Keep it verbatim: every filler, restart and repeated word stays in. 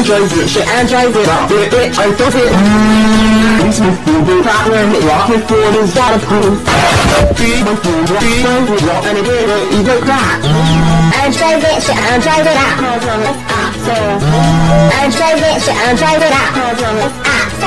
Android it, shit Android it up, it, it, I thought it. This is the problem, what the fool is that a proof. Be my fool, be my fool, and it did it, you don't crack. Android it, shit Android it up, it's up, so. Android it, shit Android it up, it's up.